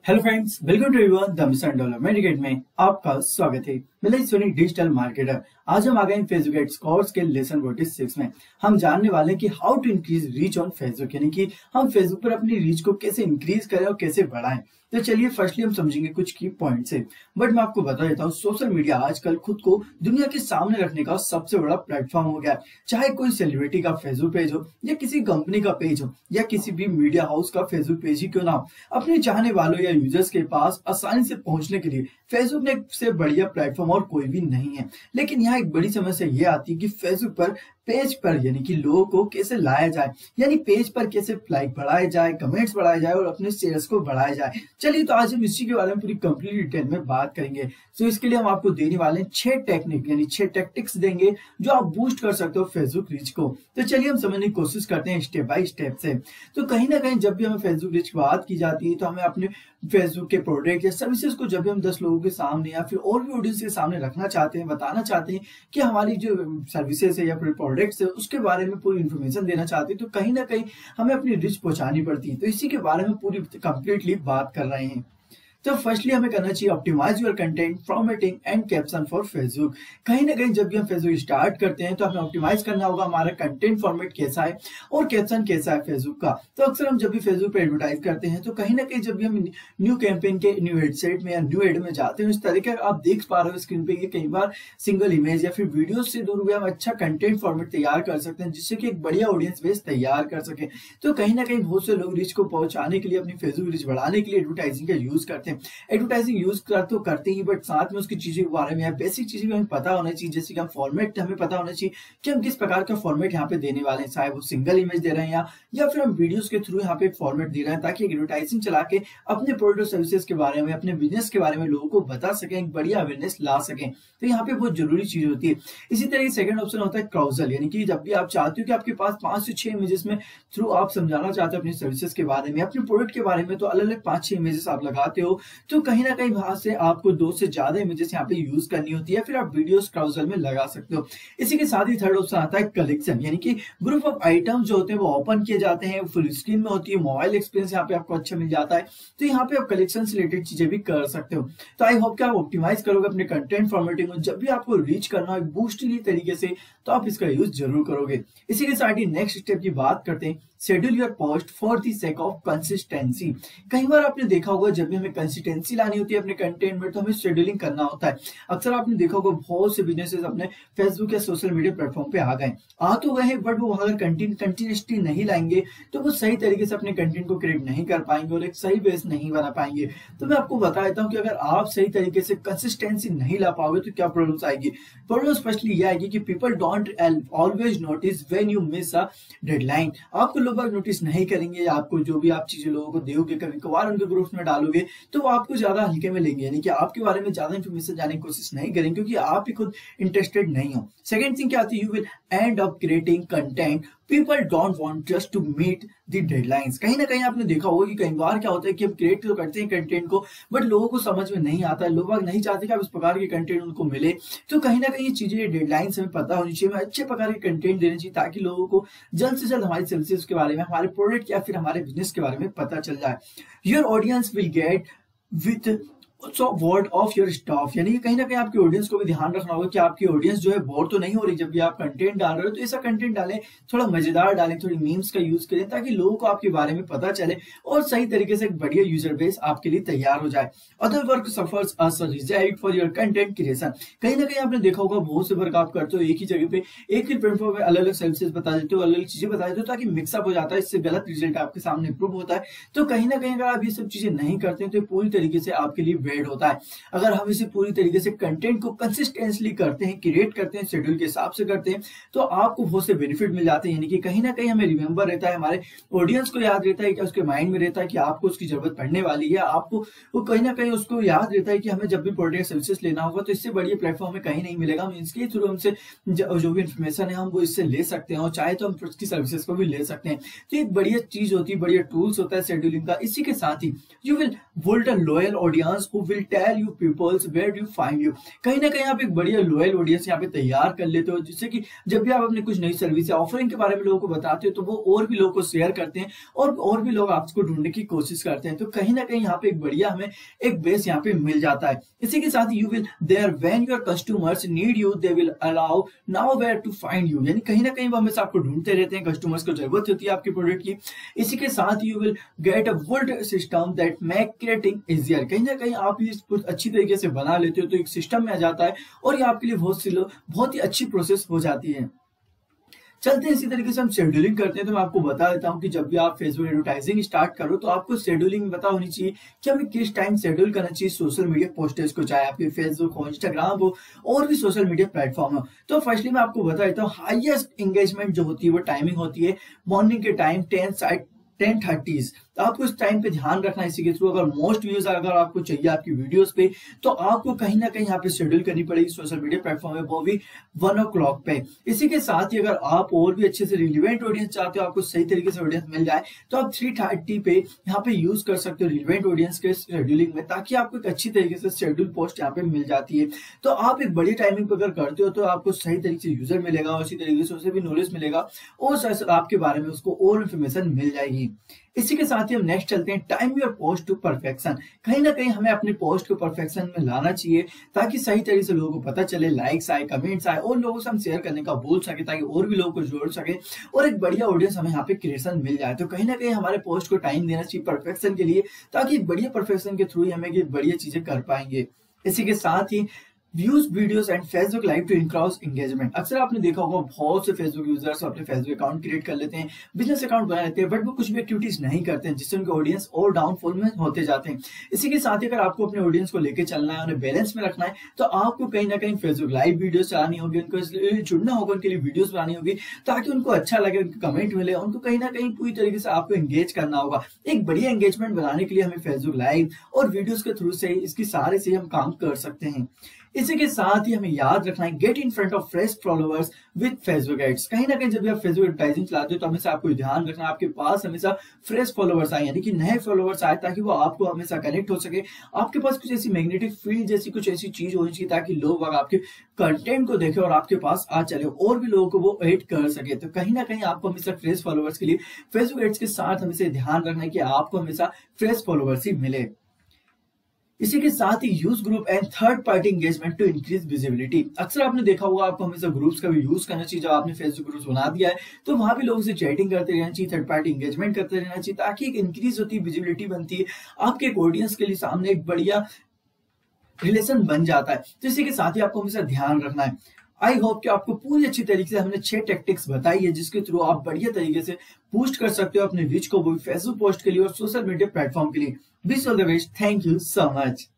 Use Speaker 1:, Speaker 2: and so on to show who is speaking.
Speaker 1: Hello friends, welcome to everyone the mission development gate में आपका स्वागत है। मैं सोनी डिजिटल मार्केटर। आज हम आ गए फेसबुक एड्स कोर्स के लेसन 46 में। हम जानने वाले हैं कि how to increase reach on Facebook, यानी कि हम फेसबुक पर अपनी रीच को कैसे इंक्रीज करें और कैसे बढ़ाएं। तो चलिए फर्स्टली हम समझेंगे कुछ की पॉइंट्स है। बट मैं आपको बता देता हूँ, सोशल मीडिया आजकल खुद को दुनिया के सामने रखने का सबसे बड़ा प्लेटफॉर्म हो गया है। चाहे कोई सेलिब्रिटी का फेसबुक पेज हो या किसी कंपनी का पेज हो या किसी भी मीडिया हाउस का फेसबुक पेज ही क्यों ना हो, अपने चाहने वालों या यूजर्स के पास आसानी से पहुंचने के लिए फेसबुक ने से बढ़िया प्लेटफॉर्म और कोई भी नहीं है। लेकिन यहाँ एक बड़ी समस्या ये आती है कि फेसबुक पर पेज पर यानी कि लोगों को कैसे लाया जाए, यानी पेज पर कैसे लाइक बढ़ाया जाए, कमेंट्स बढ़ाया जाए और अपने शेयर्स को बढ़ाया जाए। चलिए तो आज हम इसी के बारे में पूरी कंप्लीट डिटेल में बात करेंगे। तो इसके लिए हम आपको देने वाले हैं 6 टेक्निक यानी 6 टैक्टिक्स देंगे जो आप बूस्ट कर सकते हो फेसबुक रीच को। तो चलिए हम समझने की कोशिश करते हैं स्टेप बाय स्टेप से। तो कहीं ना कहीं जब भी हमें फेसबुक रीच की बात की जाती है तो हमें अपने फेसबुक के प्रोडक्ट या सर्विसेज को जब भी हम 10 लोगों के सामने या फिर और भी ऑडियंस के सामने रखना चाहते हैं, बताना चाहते हैं कि हमारी जो सर्विसेज है या फिर प्रोडक्ट्स है उसके बारे में पूरी इन्फॉर्मेशन देना चाहते हैं, तो कहीं ना कहीं हमें अपनी रीच पहुंचानी पड़ती है। तो इसी के बारे में पूरी कंप्लीटली बात कर रहे हैं। तो फर्स्टली हमें करना चाहिए optimise your content formatting and caption for Facebook. कहीं ना कहीं जब भी हम फेसबुक स्टार्ट करते हैं तो हमें ऑप्टिमाइज करना होगा हमारा कंटेंट फॉर्मेट कैसा है और कैप्शन कैसा है फेसबुक का। तो अक्सर हम जब भी फेसबुक पे एडवर्टाइज करते हैं तो कहीं ना कहीं जब भी हम न्यू कैंपेन के न्यू वेबसाइट में या न्यू एड में जाते हैं, इस तरीके आप देख पा रहे हो स्क्रीन पे कि कई बार सिंगल इमेज या फिर वीडियो से दूर भी हम अच्छा कंटेंट फॉर्मेट तैयार कर सकते हैं जिससे कि एक बढ़िया ऑडियंस बेस तैयार कर सके। तो कहीं ना कहीं बहुत से लोग रीच को पहुंचाने के लिए, अपनी फेसबुक रीच बढ़ाने के लिए एडवर्टाइजिंग का यूज करते हैं। एडवर्टाइजिंग यूज तो करते ही, बट साथ में उसकी चीजों के बारे में या बेसिक चीजें भी हमें पता होना चाहिए। जैसे कि हम फॉर्मेट हमें पता होना चाहिए कि हम किस प्रकार का फॉर्मेट यहाँ पे देने वाले हैं, चाहे वो सिंगल इमेज दे रहे हैं या फिर हम वीडियोस के थ्रू यहाँ पे फॉर्मेट दे रहे हैं, ताकि एडवर्टाइजिंग चला के अपने प्रोडक्ट और सर्विसेज के बारे में, अपने बिजनेस के बारे में लोगों को बता सकें, एक बढ़िया अवेयरनेस ला सकें। तो यहाँ पे बहुत जरूरी चीज होती है। इसी तरह सेकंड ऑप्शन होता है क्राउजल, यानी कि जब भी आप चाहते हो कि आपके पास 5 से 6 इमेजेस में थ्रू आप समझाना चाहते हो अपनी सर्विसेज के बारे में, अपने प्रोडक्ट के बारे में, तो अलग अलग 5-6 इमेजेस आप लगाते हो, तो कहीं ना कहीं वहां से आपको 2 से ज्यादा इमेजेस यहाँ पे यूज करनी होती है, फिर आप वीडियोस क्राउजल में लगा सकते हो। इसी के साथ ही थर्ड ऑप्शन आता है कलेक्शन, यानी कि ग्रुप ऑफ आइटम्स जो होते हैं वो ओपन किए जाते हैं, फुल स्क्रीन में होती है, मोबाइल एक्सपीरियंस यहाँ पे आपको अच्छा मिल जाता है। तो यहाँ पे आप कलेक्शन से रिलेटेड चीजें भी कर सकते हो। तो आई होप कि आप ऑप्टिमाइज करोगे अपने कंटेंट फॉर्मेटिंग में। जब भी आपको रीच करना है बूस्टली तरीके से, तो आप इसका यूज जरूर करोगे। इसी के साथ ही नेक्स्ट स्टेप की बात करते हैं, schedule your post for the sake of consistency. कई बार आपने देखा होगा जब भी हमें कंसिस्टेंसी लानी होती है अपने कंटेंट में तो हमें शेड्यूलिंग करना होता है। अक्सर आपने देखा होगा बहुत से बिजनेसेस अपने फेसबुक या सोशल मीडिया प्लेटफॉर्म पे आ तो गए हैं, बट वो अगर कंटिन्यूसली नहीं लाएंगे तो वो सही तरीके से अपने कंटेंट को क्रिएट नहीं कर पाएंगे और एक सही बेस नहीं बना पाएंगे। तो मैं आपको बता देता हूँ कि अगर आप सही तरीके से कंसिस्टेंसी नहीं ला पाओगे तो क्या प्रॉब्लम्स आएगी। प्रॉब्लम्स फर्स्टली ये आएगी कि people don't always notice when you miss a deadline. आपको लोग नोटिस नहीं करेंगे, आपको जो भी आप चीजें लोगों को दोगे, कभी कभार उनके ग्रुप्स में डालोगे तो वो आपको ज्यादा हल्के में लेंगे, यानी कि आपके बारे में ज्यादा इन्फॉर्मेशन जाने की कोशिश नहीं करेंगे क्योंकि आप ही खुद इंटरेस्टेड नहीं हो। सेकंड थिंग क्या आती है, you will end up creating content people don't want just to meet the deadlines. कहीं ना कहीं आपने देखा होगा कि कई बार क्या होता है कि हम क्रिएट तो करते हैं कंटेंट को, बट लोगों को समझ में नहीं आता है, लोग नहीं चाहते कि आप इस प्रकार के कंटेंट उनको मिले। तो कहीं ना कहीं ये चीजें डेडलाइंस हमें पता होनी चाहिए, हमें अच्छे प्रकार के कंटेंट देने चाहिए ताकि लोगों को जल्द से जल्द हमारी सर्विसेज के बारे में, हमारे प्रोडक्ट या फिर हमारे बिजनेस के बारे में पता चल जाए। Your audience will get with word of your staff, यानी कि कहीं ना कहीं आपकी ऑडियंस को भी ध्यान रखना होगा कि आपकी ऑडियंस जो है बोर तो नहीं हो रही जब भी आप कंटेंट डाल रहे हो। तो ऐसा कंटेंट डालें, थोड़ा मजेदार डालें, थोड़ी मीम्स का यूज करें ताकि लोगों को आपके बारे में पता चले और सही तरीके से एक बढ़िया यूजर बेस आपके लिए तैयार हो जाए। Other work suffers as a result for your content creation. कहीं ना कहीं आपने देखा होगा बहुत से वर्क आप करते हो एक ही जगह पे, एक ही प्लेटफॉर्म पे अलग अलग सर्विसेज बता देते हो, अलग अलग चीजें बता देते हो ताकि मिक्सअप हो जाता है, इससे गलत रिजल्ट आपके सामने प्रूव होता है। तो कहीं ना कहीं अगर आप ये सब चीजें नहीं करते हैं तो पूरी तरीके से आपके लिए वेड होता है। अगर हम इसे पूरी तरीके से कंटेंट को कंसिस्टेंटली करते हैं, क्रिएट करते हैं, शेड्यूल के हिसाब से करते हैं, तो आपको बहुत से बेनिफिट मिल जाते हैं। यानी कि कहीं ना कहीं हमें रिमेंबर रहता है, हमारे ऑडियंस को याद रहता है कि उसके माइंड में रहता है कि आपको उसकी जरूरत पड़ने वाली है, आपको वो कहीं ना कहीं उसको याद रहता है कि हमें जब भी प्रोडक्ट सर्विसेज लेना होगा तो इससे बढ़िया प्लेटफॉर्म में कहीं नहीं मिलेगा। हम इसके थ्रू हमसे जो भी इन्फॉर्मेशन है हम वो इससे ले सकते हैं और चाहे तो हम उसकी सर्विसेज को भी ले सकते हैं। तो एक बढ़िया चीज होती है, बढ़िया टूल्स होता है शेड्यूलिंग का। इसी के साथ ही you will build a loyal audience who will tell you peoples where do you find you. कहीं ना कहीं आप एक बढ़िया लॉयल ऑडियंस यहाँ पे तैयार कर लेते हो, जिससे कि जब भी आप अपनी कुछ नई सर्विस या ऑफरिंग के बारे में लोगों को बताते हो तो वो और भी लोगों को शेयर करते हैं और भी लोग आपको ढूंढने की कोशिश करते हैं। तो कहीं ना कहीं यहाँ पे एक बढ़िया हमें एक बेस यहाँ पे मिल जाता है। इसी के साथ you will there when your customers need you they will allow now where to find you, यानी कहीं ना कहीं वो हमेशा आपको ढूंढते रहते हैं, कस्टमर्स को जरूरत होती है आपके प्रोडक्ट की। इसी के साथ you will get a world system that make creating easier, कहीं ना कहीं आप इसको अच्छी तरीके से बना लेते हो तो एक सिस्टम में आ जाता है और ये आपके लिए बहुत ही अच्छी प्रोसेस हो जाती है। चलते हैं इसी तरीके से हम शेड्यूलिंग करते हैं। तो मैं आपको बता देता हूं कि जब भी आप फेसबुक एडवर्टाइजिंग स्टार्ट करो तो आपको शेड्यूलिंग पता होनी चाहिए कि हमें किस टाइम शेड्यूल करना चाहिए सोशल मीडिया पोस्टर्स को, चाहे आपके फेसबुक हो, इंस्टाग्राम हो और भी सोशल मीडिया प्लेटफॉर्म हो। तो फर्स्टली मैं आपको बता देता हूँ हाईएस्ट एंगेजमेंट जो होती है वो टाइमिंग होती है मॉर्निंग के टाइम 10:30। तो आपको इस टाइम पे ध्यान रखना है। इसी के थ्रू अगर मोस्ट व्यूज अगर आपको चाहिए आपकी वीडियोस पे तो आपको कहीं ना कहीं यहाँ पे शेड्यूल करनी पड़ेगी सोशल मीडिया प्लेटफॉर्म में, वो भी 1 o'clock पे। इसी के साथ ही अगर आप और भी अच्छे से रिलेवेंट ऑडियंस चाहते हो, आपको सही तरीके से ऑडियंस मिल जाए, तो आप 3:30 पे यहाँ पे यूज कर सकते हो रिलेवेंट ऑडियंस के शेड्यूलिंग में, ताकि आपको एक अच्छी तरीके से शेड्यूल पोस्ट यहाँ पे मिल जाती है। तो आप एक बड़ी टाइमिंग पर अगर करते हो तो आपको सही तरीके से यूजर मिलेगा, उसी तरीके से उसे भी नॉलेज मिलेगा और आपके बारे में उसको और इन्फॉर्मेशन मिल जाएगी। इसी के साथ ही हम नेक्स्ट चलते हैं time your post to perfection. कहीं ना कहीं हमें अपने पोस्ट को परफेक्शन में लाना चाहिए ताकि सही तरीके से लोगों को पता चले, लाइक्स आए, कमेंट्स आए और लोगों से हम शेयर करने का बोल सके ताकि और भी लोगों को जोड़ सके और एक बढ़िया ऑडियंस हमें यहाँ पे क्रिएशन मिल जाए। तो कहीं ना कहीं हमारे पोस्ट को टाइम देना चाहिए परफेक्शन के लिए, ताकि बढ़िया परफेक्शन के थ्रू ही हमें बढ़िया चीजें कर पाएंगे। इसी के साथ ही views videos and Facebook live to increase engagement. अक्सर आपने देखा होगा बहुत से फेसबुक यूजर्स अपने फेसबुक अकाउंट क्रिएट कर लेते हैं, बिजनेस अकाउंट बना लेते हैं, बट वो कुछ भी एक्टिविटीज नहीं करते हैं, जिससे उनके ऑडियंस और डाउनफॉल में होते जाते हैं। इसी के साथ ही अगर आपको अपने ऑडियंस को लेकर चलना है, उन्हें बैलेंस में रखना है, तो आपको कहीं ना कहीं फेसबुक लाइव वीडियोस चलानी होगी, उनको जुड़ना होगा, उनके लिए वीडियोस बनानी होगी ताकि उनको अच्छा लगे, उनको कमेंट मिले, उनको कहीं ना कहीं पूरी तरीके से आपको एंगेज करना होगा। एक बढ़िया एंगेजमेंट बनाने के लिए हमें फेसबुक लाइव और वीडियोस के थ्रू से इसकी सारे से हम काम कर सकते हैं। इसी के साथ ही हमें याद रखना है get in front of fresh followers with Facebook ads. कहीं ना कहीं जब भी आप फेसबुक एडवर्टाइजिंग चलाते हो तो हमेशा आपको ध्यान रखना है आपके पास हमेशा फ्रेश फॉलोअर्स आए, यानी कि नए फॉलोअर्स आए, ताकि वो आपको हमेशा कनेक्ट हो सके। आपके पास कुछ ऐसी मैग्नेटिक फील्ड जैसी कुछ ऐसी चीज होनी चाहिए ताकि लोग आपके कंटेंट को देखे और आपके पास आ चले और भी लोगों को वो एड कर सके। तो कहीं ना कहीं आपको हमेशा फ्रेश फॉलोअर्स के लिए फेसबुक एड्स के साथ हमेशा ध्यान रखना है कि आपको हमेशा फ्रेश फॉलोअर्स ही मिले। इसी के साथ ही use group and third party engagement to increase visibility. अक्सर आपने देखा होगा आपको हमेशा ग्रुप्स का भी यूज करना चाहिए। जब आपने फेसबुक ग्रुप्स बना दिया है तो वहां भी लोगों से चैटिंग करते रहना चाहिए, थर्ड पार्टी एंगेजमेंट करते रहना चाहिए, ताकि एक इंक्रीज होती है, विजिबिलिटी बनती है, आपके एक ऑडियंस के लिए सामने एक बढ़िया रिलेशन बन जाता है। तो इसी के साथ ही आपको हमेशा ध्यान रखना है। आई होप कि आपको पूरी अच्छी तरीके से हमने 6 टैक्टिक्स बताई है जिसके थ्रू आप बढ़िया तरीके से बूस्ट कर सकते हो अपने रीच को, वो भी फेसबुक पोस्ट के लिए और सोशल मीडिया प्लेटफॉर्म के लिए। Wish all the best. Thank you so much.